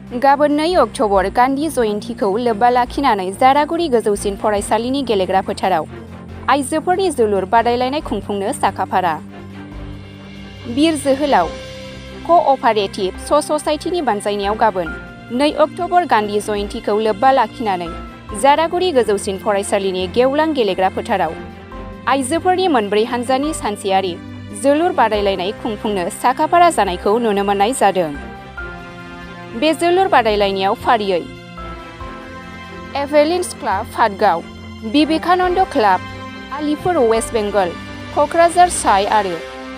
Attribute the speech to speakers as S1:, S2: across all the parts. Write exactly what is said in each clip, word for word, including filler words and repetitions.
S1: गाबोन नै अक्ट'बर गान्धी जयन्तीखौ लोब्बा लाखिनानै जारागुरि गोजौसिन फरायसालिनि गेलेग्रा फोथाराव आइजोफोरनि जोलुर बादायलायनाय खुंफुंनो साखाफारा। बिर जोहोलाव क'अपारेटिभ स'साइटिनि बानजायनायाव गाबोन नै अक्ट'बर गान्धी जयन्तीखौ लोब्बा लाखिनानै जारागुरि गोजौसिन फरायसालिनि गेवलां गेलेग्रा फोथाराव आइजोफोरनि मोनब्रै हानजानि सानसेयारि जोलुर बादायलायनाय खुंफुंनो साखाफारा जानायखौ नुनो मोननाय जादों। बे जोलुर बादायलायनायाव फारियै एभेलिन्स club Patgaon, Vivekananda club, Alipur West Bengal, Kokrajhar SAI आरो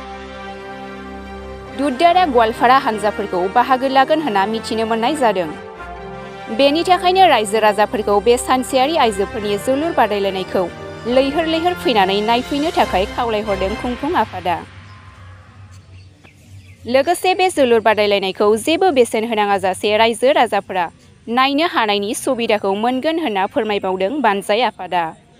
S1: दुधदारा गवालपारा हानजाफोरखौ बाहागो लागोन होनना मिथिनो मोननाय जादों। बेनि थाखायनो रायजो राजाफोरखौ बे सानसेयारि आइजोफोरनि जोलुर बादायलायनायखौ लैहोर लैहोर फैनानै नायफैनो थाखाय खावलायहरदों खुंफुं आफादा। लोगोसे बे जोलुर बादायलायनायखौ जेबो बेसेन होनाङाजासे रायजो राजाफोरा नायनो हानायनि सुबिदाखौ मोनगोन होनना फोरमायबावदों बानजाय आफादा।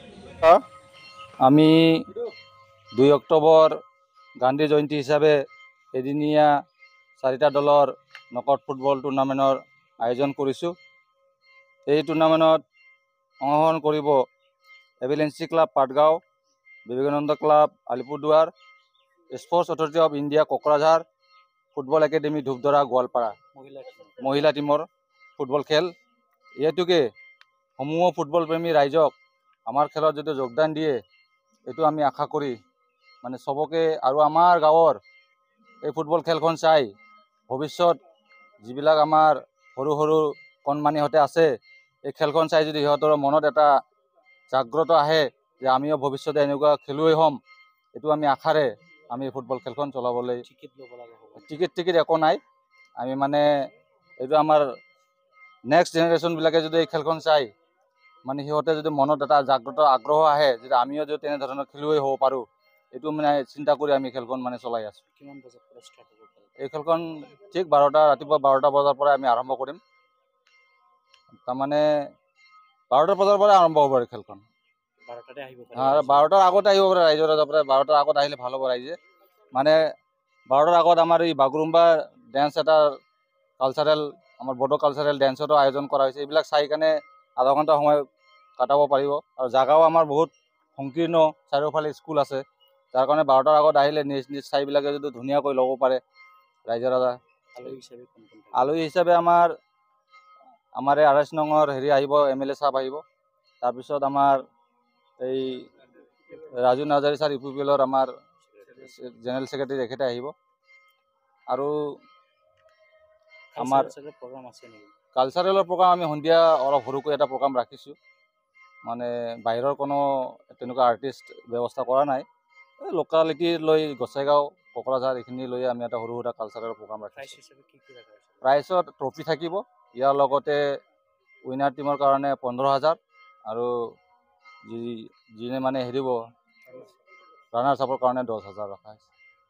S2: আমি দুই অক্টোবৰ গান্ধী জয়ন্তী হিচাপে এদিনীয়া চাৰিটা দলৰ নকআউট ফুটবল টুৰ্ণামেণ্টৰ আয়োজন কৰিছোঁ। এই টুৰ্ণামেণ্টত অংশগ্ৰহণ কৰিব এভিলেন্সি club Patgaon, Vivekananda club Alipurduar, sports authority of India Kokrajhar, football academy Dhupdhara Goalpara মহিলা টিমৰ ফুটবল খেল। এই হেতুকে সমূহ ফুটবল প্ৰেমী ৰাইজক আমাৰ খেলত যদি যোগদান দিয়ে এইটো আমি আশা কৰি মানে চবকে আৰু আমাৰ গাঁৱৰ এই ফুটবল খেলখন চাই ভৱিষ্যত যিবিলাক আমাৰ সৰু সৰু কণমানিহঁতে আছে এই খেলখন চাই যদি সিহঁতৰ মনত এটা জাগ্ৰত আহে যে আমিও ভৱিষ্যতে এনেকুৱা খেলুৱৈ হ'ম, এইটো আমি আশাৰে আমি ফুটবল খেলখন চলাবলৈ টিকেট টিকেট একো নাই। আমি মানে এইটো আমাৰ নেক্সট জেনেৰেশ্যনবিলাকে যদি এই খেলখন চাই মানে সিহঁতে যদি মনত এটা জাগ্ৰত আগ্ৰহ আহে যে আমিও যদি তেনেধৰণৰ খেলুৱৈ হ'ব পাৰোঁ, এইটো মানে চিন্তা কৰি আমি খেলখন মানে চলাই আছোঁ। কিমান বজাৰ পৰা ষ্টাৰ্ট হ'ব? এই খেলখন ঠিক বাৰটা ৰাতিপুৱা বাৰটা বজাৰ পৰা আমি আৰম্ভ কৰিম। তাৰমানে বাৰটা বজাৰ পৰা আৰম্ভ হ'ব আৰু খেলখন। বাৰটাতে আহিব পাৰে? বাৰটাৰ আগতে আহিব পাৰে ৰাইজৰ ৰাজপৰাই, বাৰটাৰ আগত আহিলে ভাল হ'ব ৰাইজে। মানে বাৰটাৰ আগত আমাৰ এই বাগৰুম্বা ডেন্স এটা কালচাৰেল আমাৰ বড়ো কালচাৰেল ডেন্সৰো আয়োজন কৰা হৈছে। এইবিলাক চাই কাৰণে আধা ঘণ্টা সময় কটাব পাৰিব। আৰু জাগাও আমাৰ বহুত সংকীৰ্ণ, চাৰিওফালে স্কুল আছে, যাৰ কাৰণে বাৰটাৰ আগত আহিলে নিজ নিজ ঠাইবিলাকে যদি ধুনীয়াকৈ ল'ব পাৰে ৰাইজৰ ৰাজা। আলহী হিচাপে আলহী হিচাপে আমাৰ আমাৰ এই আৰ এছ নঙৰ হেৰি আহিব, এম এল এ চাপ আহিব। তাৰপিছত আমাৰ এই Raju Narzary sir U P P এলৰ আমাৰ জেনেৰেল ছেক্ৰেটাৰী তেখেতে আহিব। আৰু আমাৰ প্ৰগ্ৰাম আছে নেকি? কালচাৰেলৰ প্ৰগ্ৰাম আমি সন্ধিয়া অলপ সৰুকৈ এটা প্ৰগ্ৰাম ৰাখিছোঁ। মানে বাহিৰৰ কোনো তেনেকুৱা আৰ্টিষ্ট ব্যৱস্থা কৰা নাই। এই লোকেলিটি লৈ গোসাইগাঁও, কোকৰাঝাৰ এইখিনি লৈ আমি এটা সৰু সুৰা কালচাৰেল প্ৰগ্ৰাম ৰাখিছোঁ। প্ৰাইজত ট্ৰফি থাকিব, ইয়াৰ লগতে উইনাৰ টিমৰ কাৰণে পোন্ধৰ হাজাৰ আৰু যি যিনে মানে হেৰিব ৰানাৰ্ছ আপৰ কাৰণে দহ হাজাৰ ৰখা হৈছে।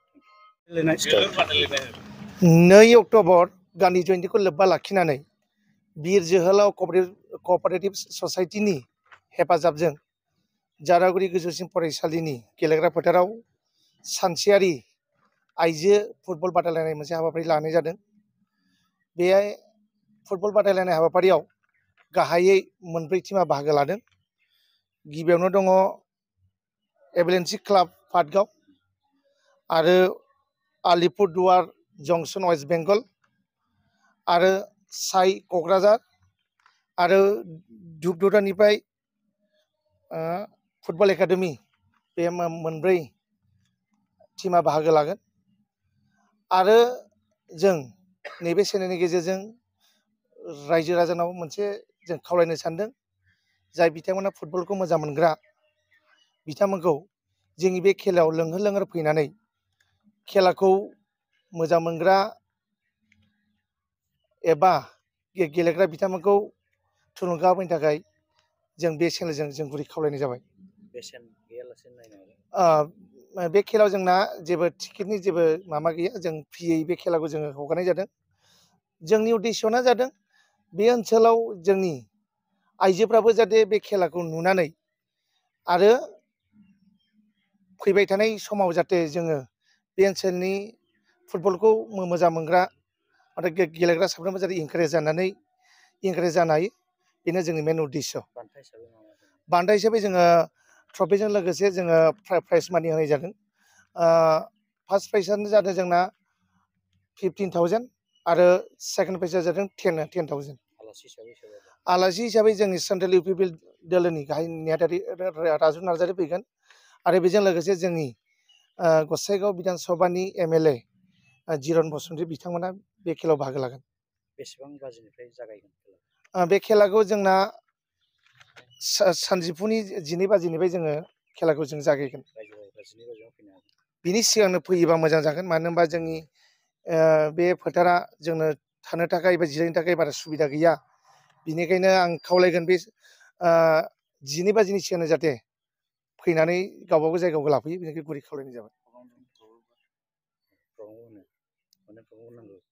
S3: नै अक्ट'बर गान्धी जयन्तीखौ लोब्बा लाखिनानै बिर जोहोलाव क'अपारेटिभ स'साइटिनि हेफाजाबजों जारागुरि गोजौसिन फरायसालिनि गेलेग्रा फोथाराव सानसेयारि आइजो फुटबल बादायलायनाय मोनसे हाबाफारि लानाय जादों। बे फुटबल बादायलायनाय हाबाफारियाव गाहायै मोनब्रै टीमा बाहागो लादों। गिबियावनो दङ एभिलेन्सि क्लाब पाटगाव आरो आलिपुरदुवार जंसन वेस्ट बेंगल आरो साइ क'क्राझार आरो धुपधरानिफ्राय फुटबल एकाडेमि, बे मोनब्रै टीमा बाहागो लागोन। आरो जों नैबे चेनेलनि गेजेरजों रायजो राजानाव मोनसे जों खावलायनो सानदों, जाय बिथांमोना फुटबलखौ मोजां मोनग्रा बिथांमोनखौ जोंनि बे खेलायाव लोंहोर लोंहोर फैनानै खेलाखौ मोजां मोनग्रा एबा गेलेग्रा बिथांमोनखौ थुलुंगा होनो थाखाय जों बे चेनेलजों जों गुरै खावलायनाय जाबाय। बेसेन गैयालासे नायनो बे खेलायाव जोंना जेबो टिकेटनि जेबो माबा गैया, जों फ्रियै बे खेलाखौ जोङो हगारनाय जादों। जोंनि उद्देश्यना जादों बे ओनसोलाव जोंनि आइजोफ्राबो जाहाथे बे खेलाखौ नुनानै आरो फैबाय थानाय समाव जाहाथे जोङो बे ओनसोलनि फुटबलखौ मोजां मोनग्रा आरो गेलेग्रा साफ्रोमबो जाहाथे इनकारेज जानानै इनकारेज जानो हायो बेनो जोंनि मेन उद्देश्य। बान्था हिसाबै जोङो ट्रफिजों लोगोसे जोङो प्राइज मानि होनाय जादों। फार्स्ट प्राइजआनो जादों जोंना फिफ्टिन थावजेन्ड आरो सेकेन्ड प्राइजआ जादों टेन टेन थावजेन्ड। आलासि हिसाबै जोंनि central U P P L दोलोनि गाहाय नेहाथारि राजु नार्जारि फैगोन आरो बेजों लोगोसे जोंनि गसाइगाव बिधान सभानि M L A Jiron Basumatary बिथांमोना बे खेलायाव बाहागो लागोन। बेसेबां बाजिनिफ्राय जागायगोन? बे खेलाखौ जोंना सानजौफुनि जिनै बाजिनिफ्राय जोङो खेलाखौ जों जागायगोन। बिनि सिगांनो फैयोबा मोजां जागोन, मानो होनबा जोंनि बे फोथारा जोंनो थानो थाखाय एबा जिरायनो थाखाय बारा सुबिदा गैया। बिनिखायनो आं खावलायगोन बे जिनै बाजिनि सिगांनो जाहाथे फैनानै गावबा गाव जायगायाव लाफैयो, बेनिखायनो गुरै खावलायनाय जाबाय।